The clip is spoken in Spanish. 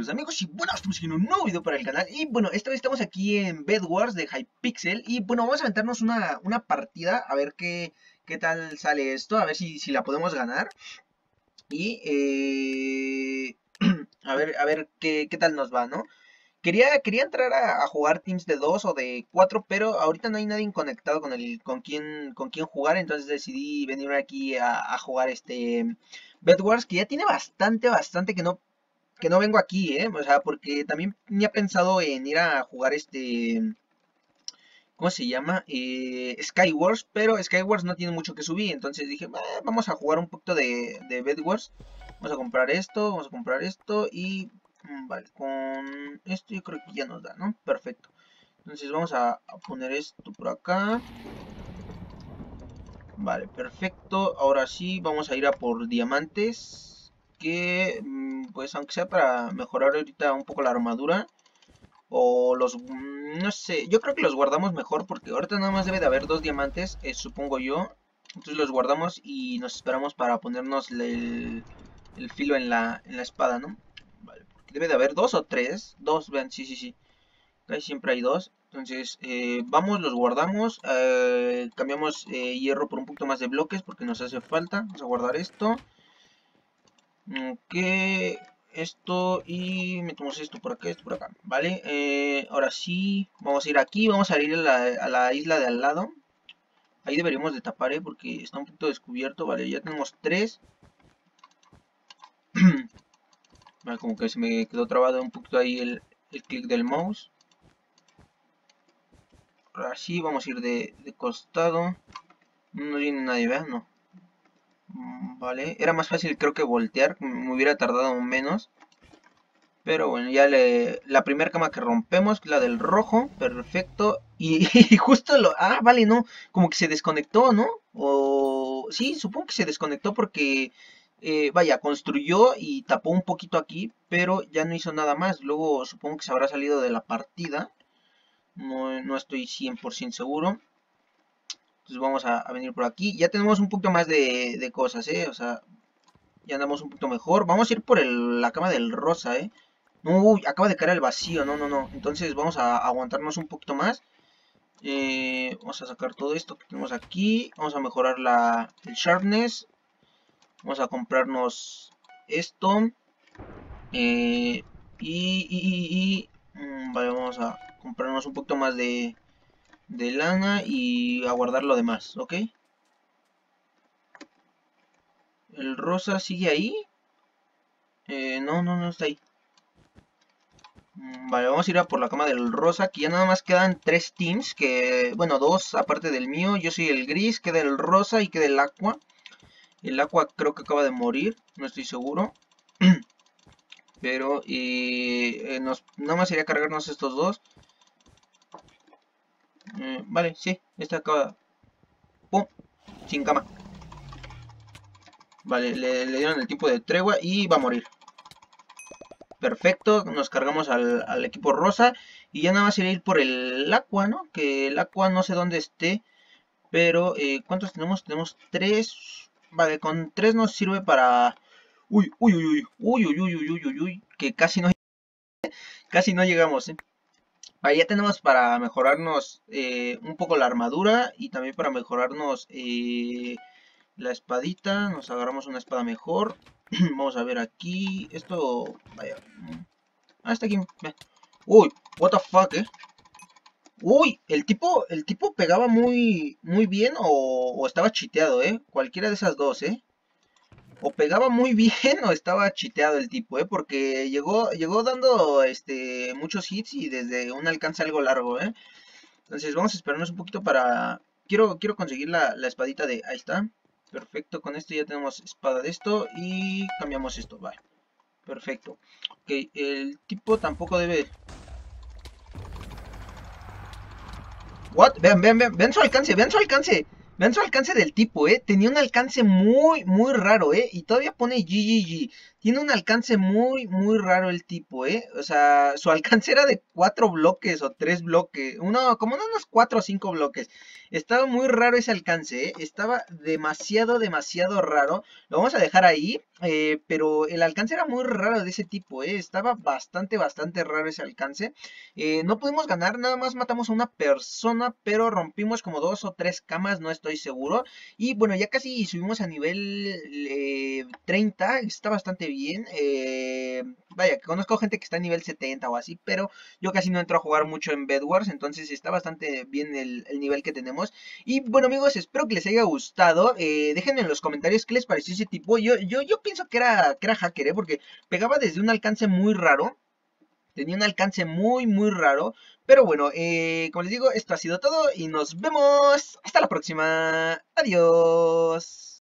los amigos? Y bueno, estamos en un nuevo video para el canal. Y bueno, esta vez estamos aquí en Bed Wars de Hypixel. Y bueno, vamos a aventarnos una partida. A ver qué tal sale esto. A ver si la podemos ganar. Y a ver qué tal nos va, ¿no? Quería entrar a jugar teams de 2 o de 4, pero ahorita no hay nadie conectado con quien jugar, entonces decidí venir aquí a jugar Bed Wars, que ya tiene bastante que no vengo aquí, o sea, porque también tenía pensado en ir a jugar ¿cómo se llama? Skywars, pero Skywars no tiene mucho que subir, entonces dije, vamos a jugar un poquito de Bed Wars. Vamos a comprar esto y vale, con esto yo creo que ya nos da, ¿no? Perfecto. Entonces vamos a poner esto por acá. Vale, perfecto. Ahora sí, vamos a ir a por diamantes. Que, pues aunque sea para mejorar ahorita un poco la armadura. O los, no sé, yo creo que los guardamos mejor porque ahorita nada más debe de haber 2 diamantes, supongo yo. Entonces los guardamos y nos esperamos para ponernos el filo en la espada, ¿no? Vale, porque debe de haber 2 o 3. 2, vean, sí. Casi siempre hay 2. Entonces, vamos, los guardamos. Cambiamos hierro por un poquito más de bloques porque nos hace falta. Vamos a guardar esto. Ok, esto y metemos esto por acá, esto por acá. Vale, ahora sí, vamos a ir aquí. Vamos a ir a la isla de al lado. Ahí deberíamos de tapar, porque está un poquito descubierto. Vale, ya tenemos 3. Vale, como que se me quedó trabado un poquito ahí el clic del mouse. Ahora sí, vamos a ir de costado. No viene nadie, ¿verdad? No. Vale, era más fácil creo que voltear. Me hubiera tardado menos. Pero bueno, ya la primera cama que rompemos, la del rojo, perfecto. Y justo lo... Ah, vale, no, como que se desconectó, ¿no? O... Sí, supongo que se desconectó porque... vaya, construyó y tapó un poquito aquí, pero ya no hizo nada más. Luego supongo que se habrá salido de la partida. No estoy 100% seguro. Entonces vamos a venir por aquí. Ya tenemos un poquito más de cosas, O sea, ya andamos un poquito mejor. Vamos a ir por la cama del rosa, Uy, acaba de caer al vacío, no. Entonces vamos a aguantarnos un poquito más. Vamos a sacar todo esto que tenemos aquí. Vamos a mejorar el sharpness. Vamos a comprarnos esto. Vale, vamos a comprarnos un poquito más de lana y a guardar lo demás, ¿ok? ¿El rosa sigue ahí? No está ahí. Vale, vamos a ir a por la cama del rosa. Aquí ya nada más quedan 3 teams. Que, bueno, 2 aparte del mío. Yo soy el gris, queda el rosa y queda el aqua. El aqua creo que acaba de morir. No estoy seguro. Pero nada más sería cargarnos estos dos. Vale, sí, esta acaba. ¡Pum! Sin cama. Vale, le dieron el tiempo de tregua y va a morir. Perfecto, nos cargamos al equipo rosa. Y ya nada más sería ir por el aqua, ¿no? Que el aqua no sé dónde esté. Pero, ¿cuántos tenemos? Tenemos 3. Vale, con 3 nos sirve para... Uy. Que casi no llegamos, Ahí ya tenemos para mejorarnos un poco la armadura. Y también para mejorarnos la espadita. Nos agarramos una espada mejor. Vamos a ver aquí. Esto, vaya. Está aquí. Uy, what the fuck, Uy, el tipo pegaba muy bien o estaba chiteado, Cualquiera de esas dos, O pegaba muy bien o estaba chiteado el tipo, Porque llegó dando muchos hits y desde un alcance algo largo, Entonces vamos a esperarnos un poquito para... Quiero conseguir la espadita de... Ahí está. Perfecto, con esto ya tenemos espada de esto y cambiamos esto, vale. Perfecto. Ok, el tipo tampoco debe... What? Vean su alcance, vean su alcance. Vean su alcance del tipo, Tenía un alcance muy raro, Y todavía pone GGG. Tiene un alcance muy raro el tipo, ¿eh? O sea, su alcance era de 4 bloques o 3 bloques. Como unos 4 o 5 bloques. Estaba muy raro ese alcance, ¿eh? Estaba demasiado raro. Lo vamos a dejar ahí, pero el alcance era muy raro de ese tipo, ¿eh? Estaba bastante raro ese alcance. No pudimos ganar, nada más matamos a una persona, pero rompimos como 2 o 3 camas, no estoy seguro. Y bueno, ya casi subimos a nivel 30, está bastante bien. Vaya, conozco gente que está a nivel 70 o así, pero yo casi no entro a jugar mucho en Bed Wars, entonces está bastante bien el nivel que tenemos. Y bueno amigos, espero que les haya gustado. Déjenme en los comentarios qué les pareció ese tipo. Yo pienso que era hacker, porque pegaba desde un alcance muy raro. Tenía un alcance muy raro. Pero bueno, como les digo, esto ha sido todo y nos vemos. Hasta la próxima. Adiós.